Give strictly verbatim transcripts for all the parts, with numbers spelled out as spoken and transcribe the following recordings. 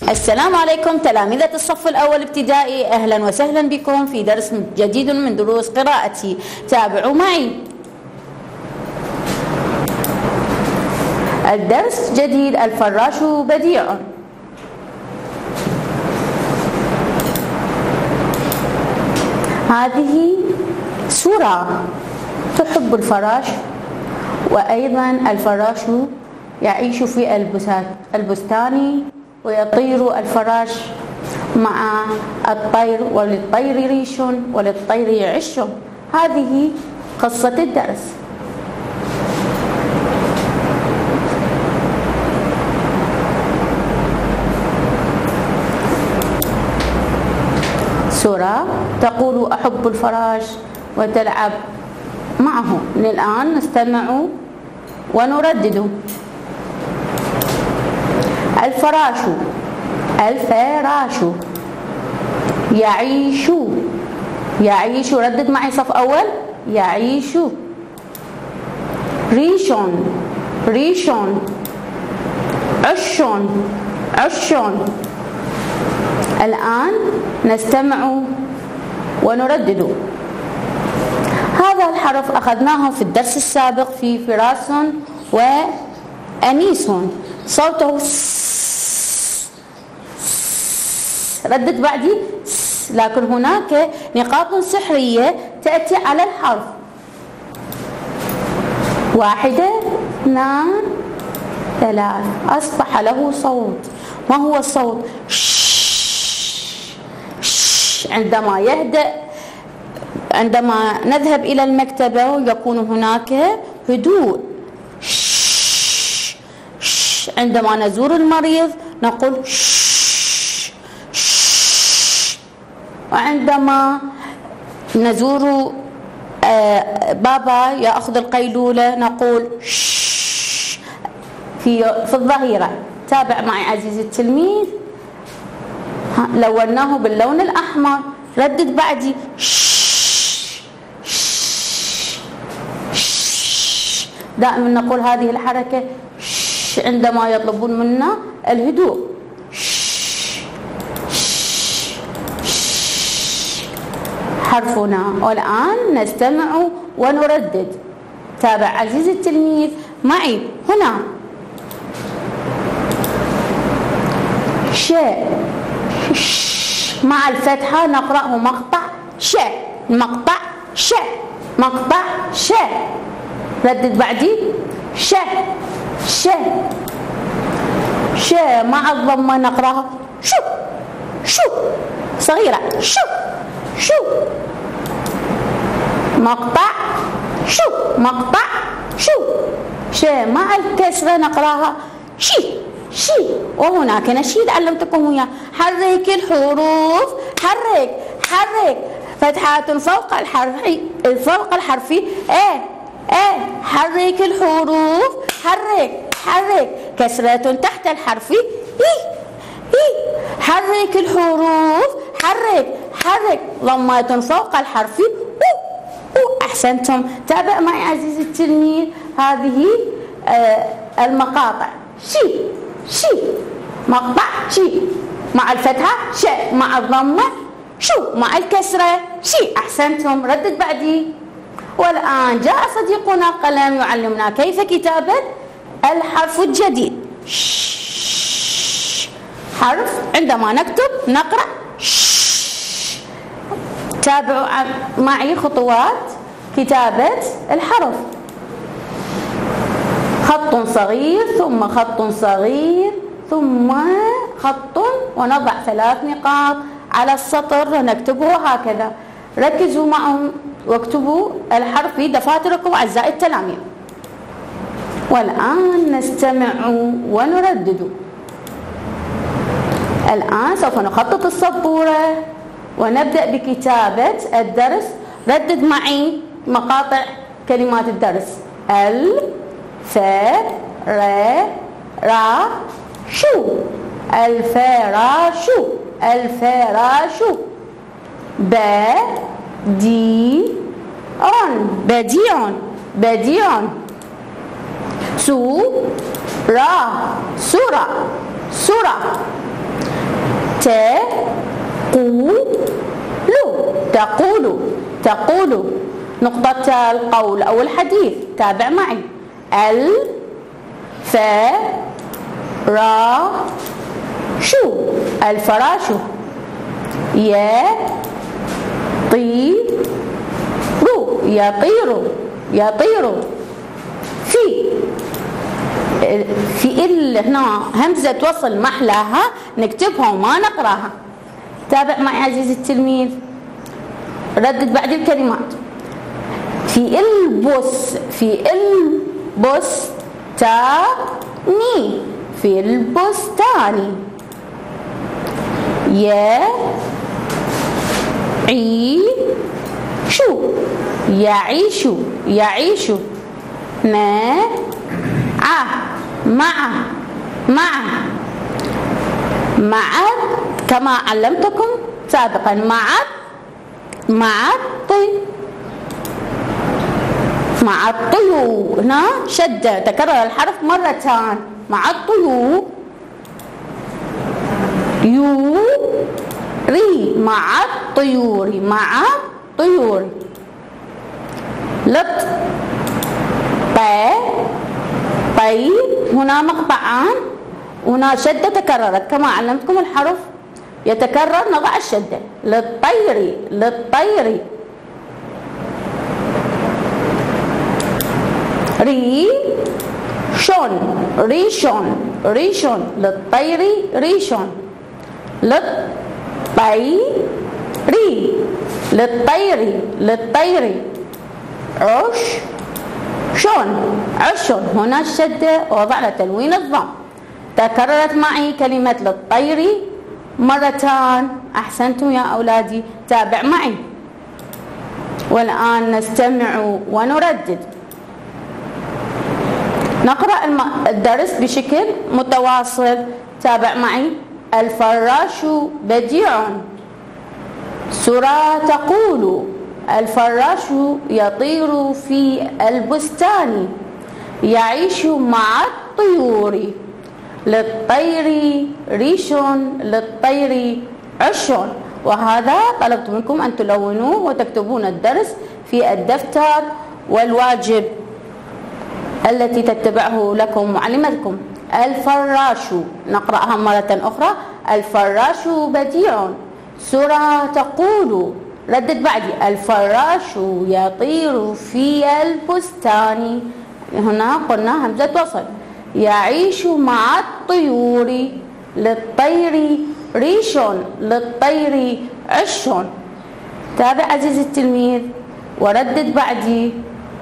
السلام عليكم تلاميذة الصف الأول ابتدائي، أهلا وسهلا بكم في درس جديد من دروس قراءتي. تابعوا معي. الدرس جديد، الفراش بديع. هذه سورة تحب الفراش، وأيضا الفراش يعيش في البستان ويطير الفراش مع الطير، وللطير ريش وللطير يعش. هذه قصة الدرس. سورة تقول أحب الفراش وتلعب معه. الآن نستمع ونردد. الفراش الفراش يعيش يعيش ردد معي صف أول. يعيش. ريش ريش عش عش. الآن نستمع ونردد. هذا الحرف أخذناه في الدرس السابق في فراس وأنيس، صوته ردد بعدي، لكن هناك نقاط سحرية تأتي على الحرف. واحدة اثنان ثلاث، أصبح له صوت. ما هو الصوت؟ عندما يهدأ، عندما نذهب إلى المكتبة يكون هناك هدوء. عندما نزور المريض نقول شش شش. وعندما نزور بابا يأخذ القيلولة نقول شش. في في الظهيرة. تابع معي عزيزي التلميذ. لوناه باللون الأحمر. ردد بعدي شش شش. دائما نقول هذه الحركة عندما يطلبون منا الهدوء. حرفنا. والآن نستمع ونردد. تابع عزيزي التلميذ معي هنا. ش مع الفتحة نقرأه مقطع ش. مقطع ش. مقطع ش. ردد بعدي ش ش ش. مع الضمة نقراها شو شو صغيرة شو شو. مقطع شو. مقطع شو. ش. مع الكسرة نقراها شي شي. وهناك نشيد علمتكم وياه. حرك الحروف. حرك حرك. فتحات فوق الحرف فوق الحرف ايه ايه. حرك الحروف. حرك حرك. كسرة تحت الحرف اي اي. حرك الحروف. حرك حرك. ضمات فوق الحرف او او. احسنتم. تابع معي عزيزي التلميذ هذه آه المقاطع. شي شي. مقطع شي مع الفتحة ش. مع الضمة شو. مع الكسرة شي. احسنتم. ردد بعدي. والآن جاء صديقنا قلم يعلمنا كيف كتابة الحرف الجديد. حرف عندما نكتب نقرأ ش. تابعوا معي خطوات كتابة الحرف. خط صغير ثم خط صغير ثم خط، ونضع ثلاث نقاط على السطر ونكتبه هكذا. ركزوا معهم واكتبوا الحرف في دفاتركم أعزائي التلاميذ. والآن نستمع ونردد. الآن سوف نخطط السبورة ونبدأ بكتابة الدرس. ردد معي مقاطع كلمات الدرس. ال ف ر را شو. الفراش. الفراش. ب دي اون. بديع. بديع. سو را سورة. سورة. تقول تقول تقول نقطة القول أو الحديث. تابع معي. الفراش الفراش. يطير يطير يطير. في في ال هنا همزة وصل محلاها نكتبها وما نقراها. تابع معي عزيزي التلميذ. ردد بعد الكلمات. في البس في البستاني في البستان. يعيش يعيش يعيش. مع مع مع مع كما علمتكم سابقا. مع مع الطيور مع الطيور. هنا شدة تكرر الحرف مرتان. مع الطيور. يوري مع الطيور مع الطيور. لط طي طي. هنا مقطعان. هنا شدة تكررت كما علمتكم الحرف يتكرر نضع الشدة. للطير للطير. ريشون ريشون ريشون. للطير ريشون. للطير للطير للطير. عش شون عشون. هنا الشدة ووضعنا تنوين الضم. تكررت معي كلمة للطير مرتان. أحسنتم يا أولادي. تابع معي. والآن نستمع ونردد. نقرأ الدرس بشكل متواصل. تابع معي. الفراش بديع. سورة تقول الفراش يطير في البستان يعيش مع الطيور. للطير ريش للطير عش. وهذا طلبت منكم أن تلونوه وتكتبون الدرس في الدفتر والواجب التي تتبعه لكم معلمتكم. الفراش نقرأها مرة أخرى. الفراش بديع. سورة تقول ردد بعدي. الفراش يطير في البستان. هنا قلنا همزة وصل. يعيش مع الطيور. للطير ريش للطير عش. تابع عزيزي التلميذ وردد بعدي.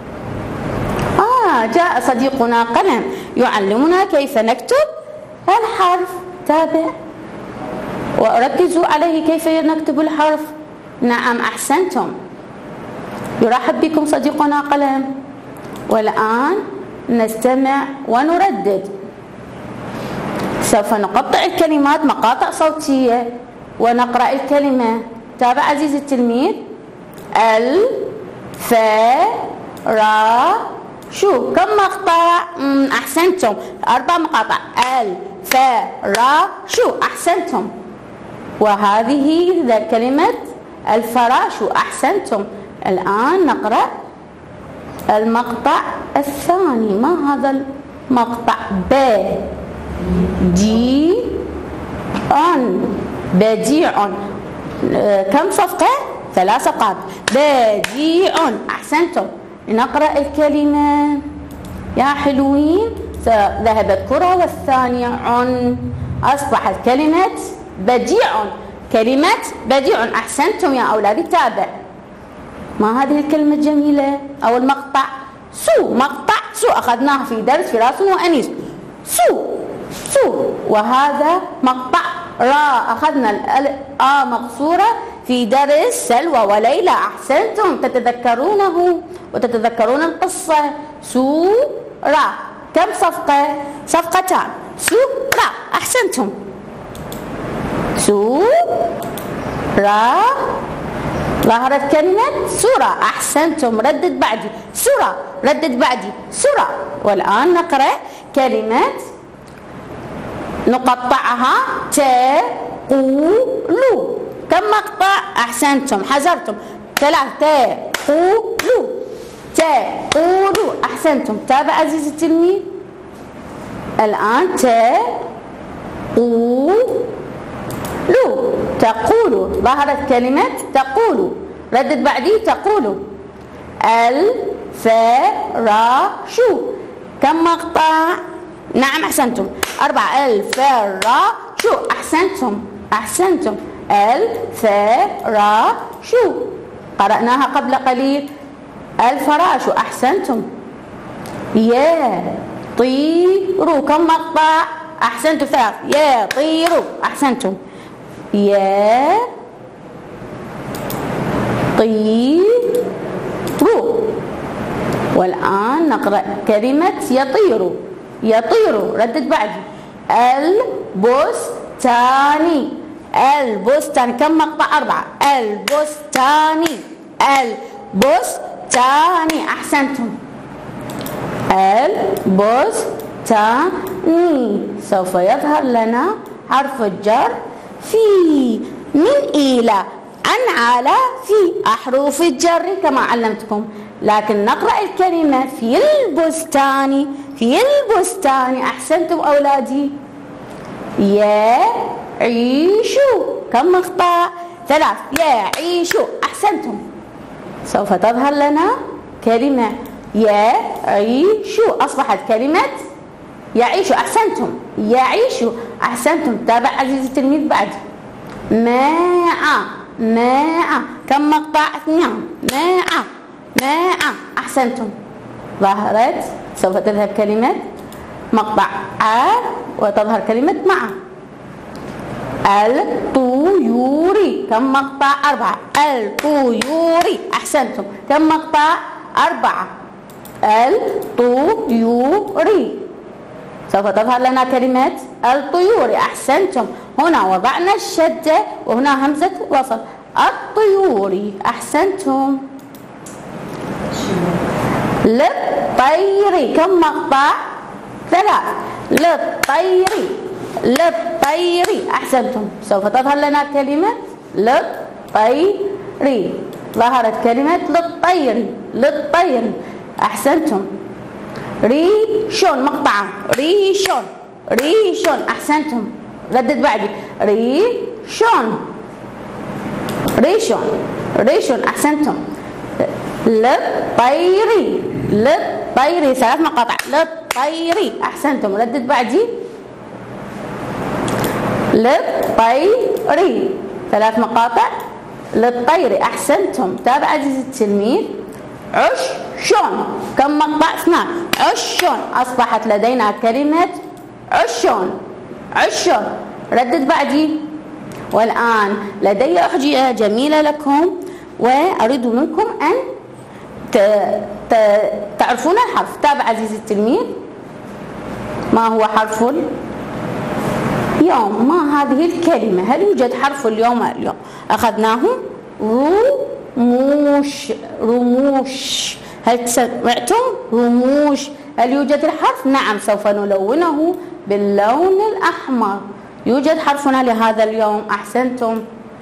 آه جاء صديقنا قلم يعلمنا كيف نكتب الحرف. تابع وركزوا عليه كيف نكتب الحرف. نعم أحسنتم. يرحب بكم صديقنا قلم. والآن نستمع ونردد. سوف نقطع الكلمات مقاطع صوتية ونقرأ الكلمة. تابع عزيزي التلميذ. الفراش. كم مقطع؟ أحسنتم. أربع مقاطع. الفراش. أحسنتم. وهذه كلمة الفراش. أحسنتم. الآن نقرأ المقطع الثاني. ما هذا المقطع؟ ب دي أن بديع. كم صفقة؟ ثلاث صفقات. بديع. أحسنتم. نقرأ الكلمة يا حلوين. ذهبت كرة والثانية عن. أصبحت كلمة بديع. كلمة بديع. أحسنتم يا أولادي. تابع. ما هذه الكلمة الجميلة أو المقطع؟ سو. مقطع سو أخذناه في درس فراس وأنيس. سو سو. وهذا مقطع را أخذنا الآ مقصورة في درس سلوى وليلى. أحسنتم. تتذكرونه وتتذكرون القصة. سو را. كم صفقة؟ صفقتان. سو را. أحسنتم. سو را. ظهرت كلمة سورة. أحسنتم. ردد بعدي. سورة. ردد بعدي. سورة. والآن نقرأ كلمة نقطعها. ت تقولوا. كم مقطع؟ أحسنتم، حذرتم. ثلاث تقولوا تقولوا. أحسنتم. تابع عزيزي التلميذ. الآن تقولوا تقولوا. ظهرت كلمة تقولوا. ردد بعدي تقولوا. الفراش. كم مقطع؟ نعم أحسنتم، أربعة. الفراش. أحسنتم أحسنتم. الفراش قرأناها قبل قليل. الفراش. أحسنتم. يطير. كم مقطع؟ أحسنتم، ثلاث. يطير. أحسنتم. يطير. والآن نقرأ كلمة يطير. يطير. ردد بعدي. البستان. البستان. كم مقطع؟ أربعة. البستان. البستان. أحسنتم. البستان. سوف يظهر لنا حرف الجر في. من إلى، عن، على، في أحرف الجر كما علمتكم. لكن نقرأ الكلمة في البستان. في البستان. أحسنتم أولادي. يعيش. كم مقطع؟ ثلاث. يعيش. أحسنتم. سوف تظهر لنا كلمة يعيش. أصبحت كلمة يعيش. أحسنتم. يعيش. أحسنتم. تابع عزيزي التلميذ بعد. ماء. ماء. كم مقطع؟ اثنان. ماء. ماء. أحسنتم. ظهرت. سوف تذهب كلمة مقطع ع وتظهر كلمة مع. الطيور. كم مقطع؟ أربعة. الطيور. أحسنتم. كم مقطع؟ أربعة. الطيور. سوف تظهر لنا كلمة الطيور. أحسنتم. هنا وضعنا الشدة وهنا همزة وصل. الطيور. أحسنتم. للطير. كم مقطع؟ ثلاث. للطير. للطير. أحسنتم. سوف تظهر لنا كلمة للطير. ظهرت كلمة للطير. للطير. أحسنتم. ريشون. مقطع. ريشون. ريشون. أحسنتم. ردد بعدي. ريشون. ريشون. ريشون. أحسنتم. للطير. للطير. ثلاث مقاطع. للطير. أحسنتم. ردد بعدي. للطير. ثلاث مقاطع. للطير. أحسنتم. تابع عزيزي التلميذ. عشون. كم مقطع؟ اثنان. عشون. أصبحت لدينا كلمة عشون. عشون. ردد بعدي. والآن لدي أحجية جميلة لكم وأريد منكم أن تعرفون الحرف. تابع عزيزي التلميذ. ما هو حرف اليوم؟ ما هذه الكلمة؟ هل يوجد حرف اليوم؟ اليوم أخذناه رموش. رموش. هل سمعتم؟ رموش. هل يوجد الحرف؟ نعم، سوف نلونه باللون الأحمر. يوجد حرفنا لهذا اليوم. أحسنتم.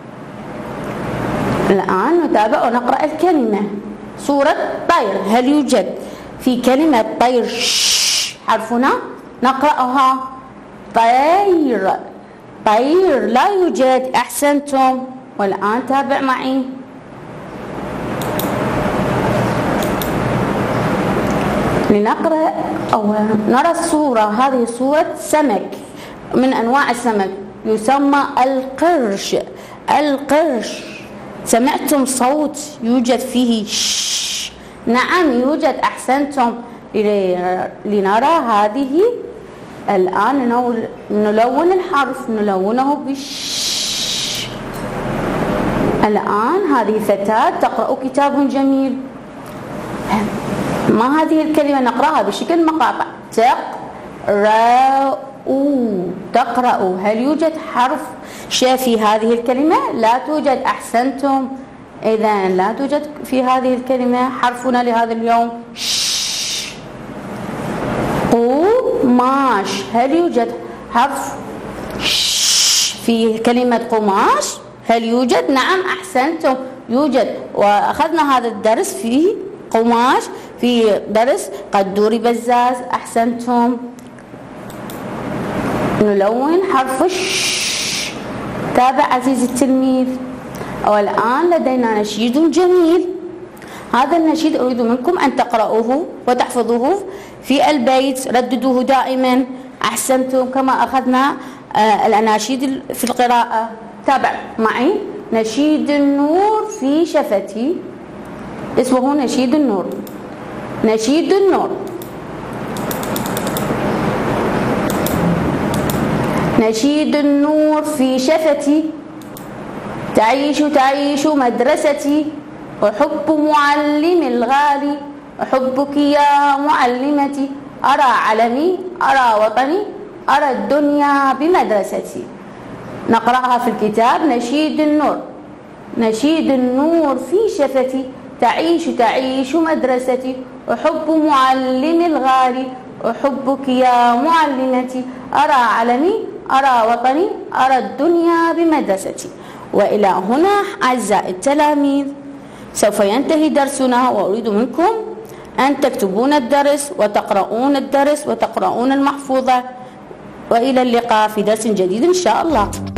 الآن نتابع ونقرأ الكلمة. صورة طير. هل يوجد في كلمة طير حرفنا؟ نقرأها. طير. طير. لا يوجد. أحسنتم. والآن تابع معي. لنقرأ أو نرى الصورة. هذه صورة سمك من أنواع السمك يسمى القرش. القرش. سمعتم صوت يوجد فيه ش؟ نعم يوجد. أحسنتم. لنرى هذه الآن نلون الحرف. نلونه بش. الآن هذه فتاة تقرأ كتاب جميل. ما هذه الكلمة؟ نقرأها بشكل مقاطع. تقرأ. تقرأ. هل يوجد حرف ش في هذه الكلمة؟ لا توجد. أحسنتم. إذا لا توجد في هذه الكلمة حرفنا لهذا اليوم ش. قماش. هل يوجد حرف ش في كلمة قماش هل يوجد؟ نعم أحسنتم يوجد، وأخذنا هذا الدرس في قماش في درس قدوري بزاز. أحسنتم. نلون حرف الش. تابع عزيزي التلميذ. والآن لدينا نشيد جميل. هذا النشيد أريد منكم أن تقرأوه وتحفظوه في البيت، رددوه دائما. أحسنتم. كما أخذنا آه الأناشيد في القراءة. تابع معي. نشيد النور في شفتي، اسمه نشيد النور. نشيد النور. نشيد النور في شفتي، تعيش تعيش مدرستي، أحب معلمي الغالي، أحبك يا معلمتي، أرى علمي أرى وطني، أرى الدنيا بمدرستي. نقرأها في الكتاب. نشيد النور. نشيد النور في شفتي، تعيش تعيش مدرستي، أحب معلمي الغالي، أحبك يا معلمتي، أرى علمي أرى وطني، أرى الدنيا بمدرستي. وإلى هنا أعزائي التلاميذ سوف ينتهي درسنا، وأريد منكم أن تكتبون الدرس وتقرؤون الدرس وتقرؤون المحفوظة. وإلى اللقاء في درس جديد إن شاء الله.